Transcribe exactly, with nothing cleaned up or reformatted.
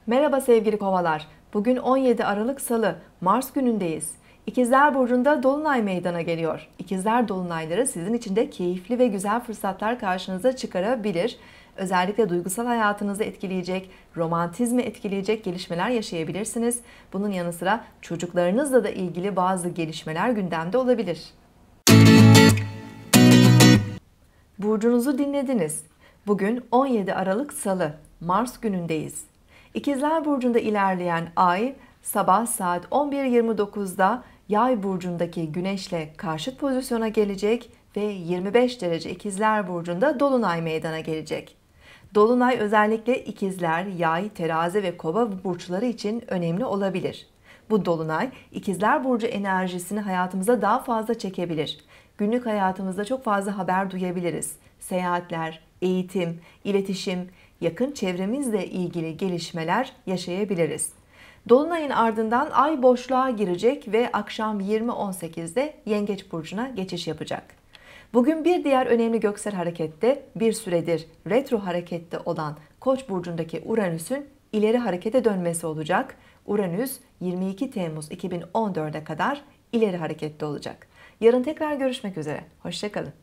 Merhaba sevgili kovalar. Bugün on yedi Aralık Salı, Mars günündeyiz. İkizler Burcu'nda Dolunay meydana geliyor. İkizler Dolunayları sizin için de keyifli ve güzel fırsatlar karşınıza çıkarabilir. Özellikle duygusal hayatınızı etkileyecek, romantizmi etkileyecek gelişmeler yaşayabilirsiniz. Bunun yanı sıra çocuklarınızla da ilgili bazı gelişmeler gündemde olabilir. Burcunuzu dinlediniz. Bugün on yedi Aralık Salı, Mars günündeyiz. İkizler Burcu'nda ilerleyen ay sabah saat on bir yirmi dokuzda Yay burcundaki Güneş'le karşıt pozisyona gelecek ve yirmi beş derece İkizler Burcu'nda Dolunay meydana gelecek. Dolunay özellikle İkizler, Yay, Terazi ve Kova burçları için önemli olabilir. Bu dolunay İkizler Burcu enerjisini hayatımıza daha fazla çekebilir. Günlük hayatımızda çok fazla haber duyabiliriz. Seyahatler, eğitim, iletişim, yakın çevremizle ilgili gelişmeler yaşayabiliriz. Dolunayın ardından ay boşluğa girecek ve akşam yirmi on sekizde Yengeç burcuna geçiş yapacak. Bugün bir diğer önemli göksel harekette bir süredir retro harekette olan Koç burcundaki Uranüs'ün ileri harekete dönmesi olacak. Uranüs yirmi iki Temmuz iki bin on dört'e kadar ileri harekette olacak. Yarın tekrar görüşmek üzere. Hoşça kalın.